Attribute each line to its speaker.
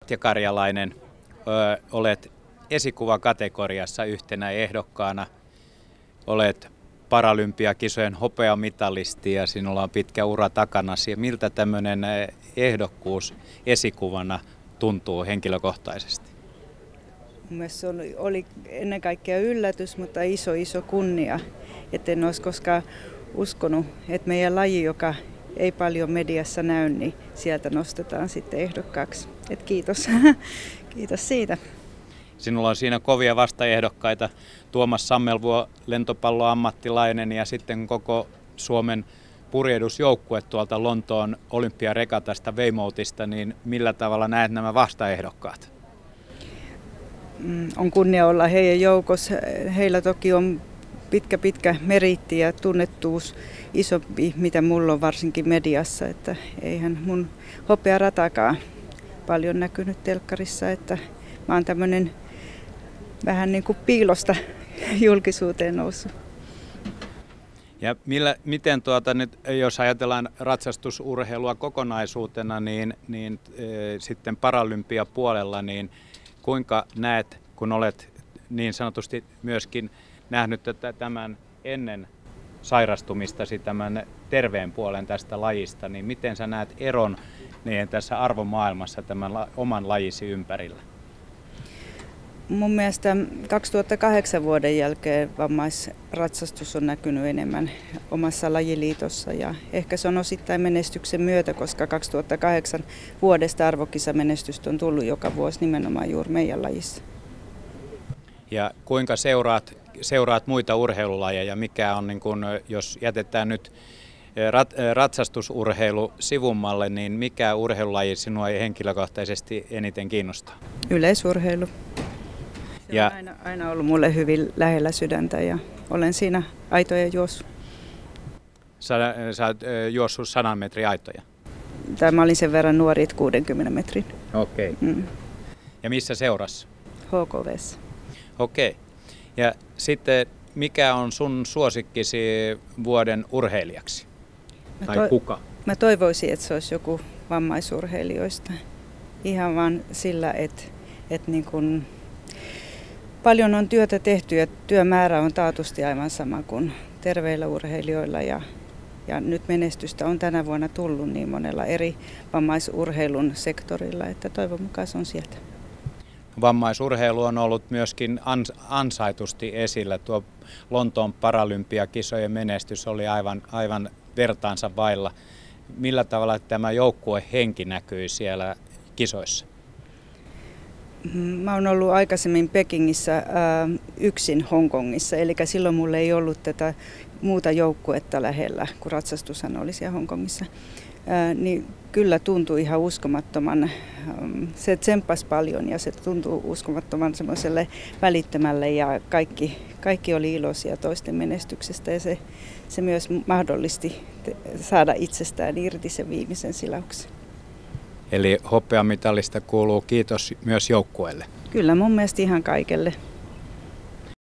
Speaker 1: Katja Karjalainen, olet esikuvakategoriassa yhtenä ehdokkaana. Olet Paralympiakisojen hopeamitalisti ja sinulla on pitkä ura takanasi. Miltä tämmöinen ehdokkuus esikuvana tuntuu henkilökohtaisesti?
Speaker 2: Mielestäni se oli ennen kaikkea yllätys, mutta iso kunnia. Et en olisi koskaan uskonut, että meidän laji, joka ei paljon mediassa näy, niin sieltä nostetaan sitten ehdokkaaksi. Et kiitos. Kiitos siitä.
Speaker 1: Sinulla on siinä kovia vastaehdokkaita. Tuomas Sammelvuo, lentopalloammattilainen ja sitten koko Suomen purjehdusjoukkue tuolta Lontoon olympiaregatasta Weymouthista. Niin millä tavalla näet nämä vastaehdokkaat?
Speaker 2: On kunnia olla heidän joukossa. Heillä toki on pitkä meriitti ja tunnettuus isompi, mitä mulla on varsinkin mediassa. Että eihän mun hopearatakaan paljon näkynyt telkkarissa. Että mä oon tämmönen vähän niin kuin piilosta julkisuuteen noussut.
Speaker 1: Ja miten nyt, jos ajatellaan ratsastusurheilua kokonaisuutena, niin sitten paralympiapuolella, niin kuinka näet, kun olet niin sanotusti myöskin nähnyt tämän ennen sairastumistasi tämän terveen puolen tästä lajista, niin miten sä näet eron niin tässä arvomaailmassa tämän oman lajisi ympärillä?
Speaker 2: Mun mielestä 2008 vuoden jälkeen vammaisratsastus on näkynyt enemmän omassa lajiliitossa ja ehkä se on osittain menestyksen myötä, koska 2008 vuodesta arvokisamenestystä on tullut joka vuosi nimenomaan juuri meidän lajissa.
Speaker 1: Ja kuinka seuraat muita urheilulajeja? Mikä on, niin kun, jos jätetään nyt ratsastusurheilu sivummalle, niin mikä urheilulaji sinua ei henkilökohtaisesti eniten kiinnostaa?
Speaker 2: Yleisurheilu. Se on aina ollut mulle hyvin lähellä sydäntä ja olen siinä aitoja juossut.
Speaker 1: Sä oot juossut 100 metrin aitoja?
Speaker 2: Mä olin sen verran nuori, 60 metrin.
Speaker 1: Okei. Ja missä seurassa?
Speaker 2: HKV:ssä.
Speaker 1: Okei. Ja sitten mikä on sun suosikkisi vuoden urheilijaksi? Kuka?
Speaker 2: Mä toivoisin, että se olisi joku vammaisurheilijoista. Ihan vaan sillä, että niin kun paljon on työtä tehty ja työmäärä on taatusti aivan sama kuin terveillä urheilijoilla ja nyt menestystä on tänä vuonna tullut niin monella eri vammaisurheilun sektorilla, että toivon mukaan se on sieltä.
Speaker 1: Vammaisurheilu on ollut myöskin ansaitusti esillä. Tuo Lontoon paralympiakisojen menestys oli aivan vertaansa vailla. Millä tavalla tämä joukkuehenki näkyi siellä kisoissa?
Speaker 2: Mä oon ollut aikaisemmin Pekingissä yksin Hongkongissa, eli silloin mulla ei ollut tätä muuta joukkuetta lähellä, kun ratsastushan oli siellä Hongkongissa. Niin kyllä tuntui ihan uskomattoman, se tsemppasi paljon ja se tuntui uskomattoman semmoiselle välittömälle ja kaikki oli iloisia toisten menestyksestä ja se myös mahdollisti saada itsestään irti sen viimeisen silauksen.
Speaker 1: Eli hopeamitalista kuuluu kiitos myös joukkueelle.
Speaker 2: Kyllä mun mielestä ihan kaikelle.